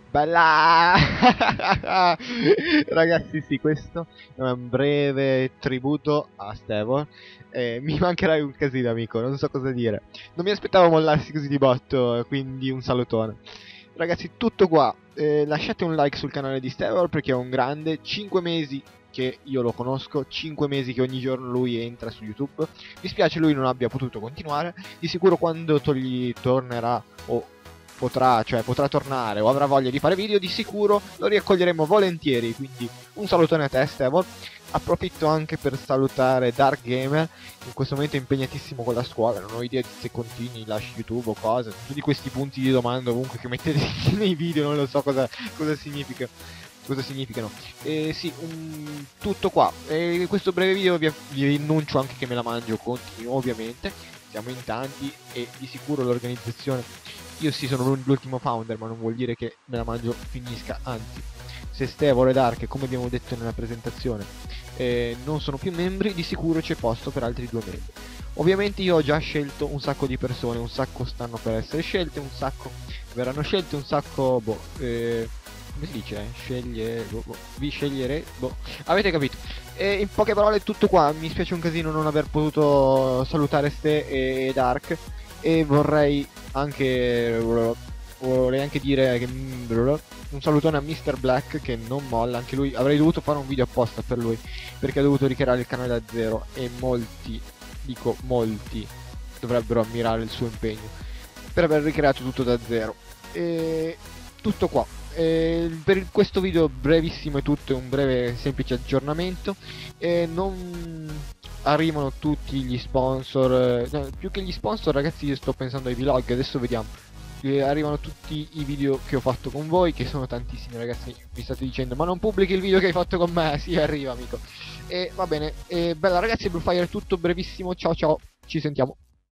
Bella! Ragazzi, sì, questo è un breve tributo a Stevor. Mi mancherai un casino, amico, non so cosa dire. Non mi aspettavo mollassi così di botto, quindi un salutone. Ragazzi, tutto qua. Lasciate un like sul canale di Stevor perché è un grande. 5 mesi che io lo conosco, 5 mesi che ogni giorno lui entra su YouTube. Mi spiace lui non abbia potuto continuare. Di sicuro quando tornerà o potrà tornare o avrà voglia di fare video, di sicuro lo riaccoglieremo volentieri. Quindi un salutone a te, Stevon. Approfitto anche per salutare Dark Gamer, in questo momento è impegnatissimo con la scuola, non ho idea se continui, lasci YouTube o cosa, tutti questi punti di domanda ovunque che mettete nei video, non lo so cosa significa. Cosa significano? Sì, tutto qua. Questo breve video vi annuncio anche che me la mangio continuo, ovviamente. Siamo in tanti e di sicuro l'organizzazione. Io sì sono l'ultimo founder, ma non vuol dire che me la mangio finisca, anzi. Se Stevor e Dark, come abbiamo detto nella presentazione, non sono più membri, di sicuro c'è posto per altri 2 membri. Ovviamente io ho già scelto un sacco di persone, un sacco stanno per essere scelte, un sacco verranno scelte, un sacco, come si dice? Vi scegliere, avete capito. E in poche parole è tutto qua, mi spiace un casino non aver potuto salutare Ste e Dark e vorrei anche dire che un salutone a Mr. Black che non molla, anche lui avrei dovuto fare un video apposta per lui perché ha dovuto ricreare il canale da zero e molti, dico molti, dovrebbero ammirare il suo impegno per aver ricreato tutto da zero. E tutto qua. Per questo video brevissimo è tutto, è un breve semplice aggiornamento. Non arrivano tutti gli sponsor, no, più che gli sponsor ragazzi io sto pensando ai vlog, adesso vediamo. Arrivano tutti i video che ho fatto con voi, che sono tantissimi ragazzi, mi state dicendo ma non pubblichi il video che hai fatto con me? Sì, arriva amico. E va bene, bella ragazzi, Bluefire è tutto brevissimo, ciao ciao, ci sentiamo.